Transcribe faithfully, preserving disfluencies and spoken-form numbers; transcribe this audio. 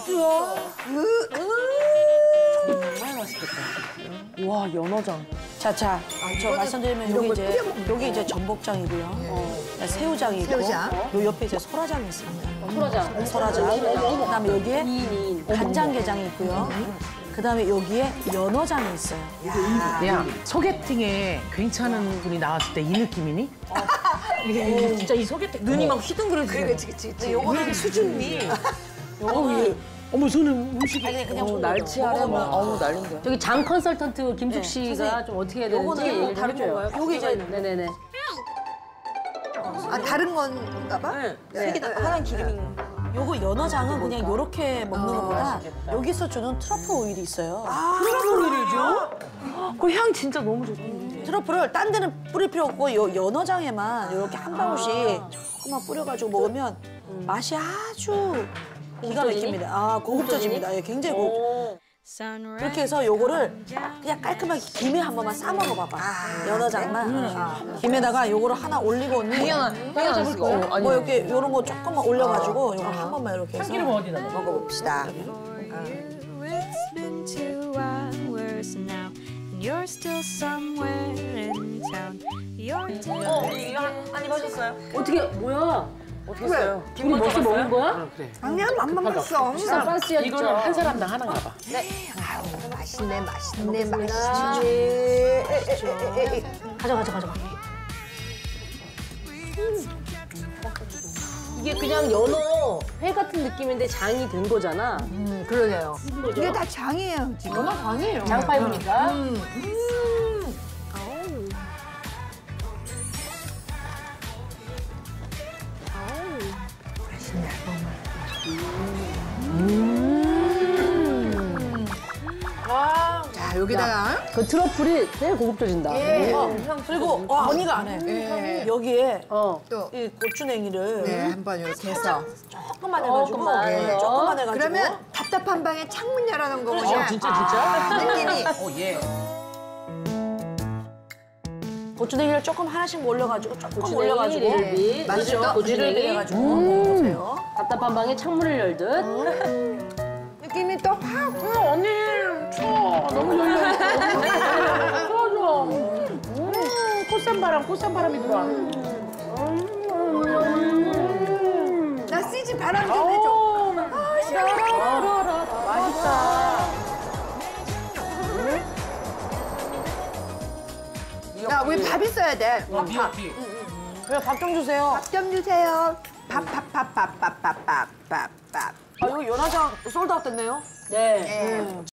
소스야. 정말 맛있겠다. 와, 연어장. 자, 자, 저 말씀드리면 여기 이제 여기 이제 전복장이고요. 어. 새우장이고, 새우장. 요 옆에 이제 소라장이 있습니다. 소라장. 소라장. 그다음에 여기에 간장게장이 있고요. 그다음에 여기에 연어장이 있어요. 야, 소개팅에 괜찮은 분이 나왔을 때 이 느낌이니? 이게 진짜 이 소개팅 눈이 막 휘둥그레지네. 그치, 그치, 그치. 요거는 수준이. 요거는 어머, 저는 음식이 아니 그냥 어, 날치알에만 어우 난린데. 저기 장 컨설턴트 김숙 씨가 좀 어떻게 해야 되는지 요거는 얘기를 다른 해줘요. 건가요? 여기 이제 네네네. 아, 다른 건가 봐? 네. 색이 다 하나는 기름이. 요거 연어장은 그냥 요렇게 먹는 것보다 여기서 주는 트러플 오일이 있어요. 트러플 오일이죠? 그 향 진짜 너무 좋다. 트러플을 딴 데는 뿌릴 필요 없고 요 연어장에만 이렇게 한 방울씩 조금만 뿌려가지고 먹으면 맛이 아주 기가 막힙니다. 아, 고급져집니다. 예, 굉장히 고급. 그렇게 해서 요거를 그냥 깔끔하게 김에 한 번만 싸 먹어봐봐. 연어장만. 김에다가 요거를 하나 올리고 언니. 당연한 쓰고. 뭐 이렇게 요런 거 조금만 올려가지고 요거 한 번만 이렇게 해서 참기름 어디다 넣어? 먹어봅시다. It's been two hours now, and you're still somewhere in town. You're telling 한입 하셨어요? 어떻게 뭐야? 어떻게 했어요? 둘이 벌써 먹은 거야? 그래. 아니야, 맘만 봤어. 진짜 빤스야 이거는 진짜. 한 사람당 하나인가 봐. 아유, 맛있네, 맛있네, 맛있네. 가져, 가져, 가져. 이게 그냥 연어 회 같은 느낌인데 장이 된 거잖아. 음, 그러네요. 이게 다 장이에요, 지금. 아니에요. 장파이브니까. 자, 여기다가. 그 트러플이 되게 고급져진다. 예. 어, 그리고 와, 언니가 안 해. 예. 여기에 어. 또, 이 고추냉이를 네, 한번 이렇게 해서. 조금만 해가지고 조금만. 네, 조금만 해가지고 그러면 답답한 방에 창문 열어놓은 거 보자. 어, 진짜, 진짜? 느낌이. 어, 예. 고추냉이를 조금 하나씩 올려가지고 조금 고추냉이, 올려가지고 리를비, 맛있죠? 리를 고추냉이. 해가지고 먹어보세요. 답답한 방에 창문을 열듯. 느낌이 또 확. 어, 언니, 쳐. 너무 열려. 좋아, 좋아. 음, 꽃샘바람, 꽃샘바람이 들어와. 나 씨지 바람 좀 해줘. 아, 시원하다. 맛있다. 야, 우리 밥 있어야 돼. 어, 미역기. 그래, 밥 좀 주세요. 밥 좀 주세요. 밥, 밥, 밥, 밥, 밥, 밥, 밥, 밥, 밥. 아, 이거 연화장 솔드아웃 됐네요. 네. 예.